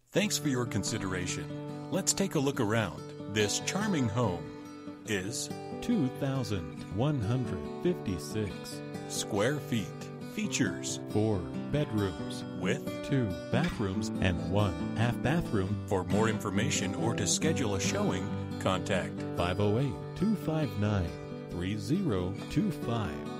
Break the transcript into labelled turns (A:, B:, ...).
A: Thanks for your consideration. Let's take a look around. This charming home is
B: 2,156
A: square feet. Features
B: 4 bedrooms
A: with
B: 2 bathrooms and 1 half bathroom.
A: For more information or to schedule a showing, contact
B: 508-259-3025.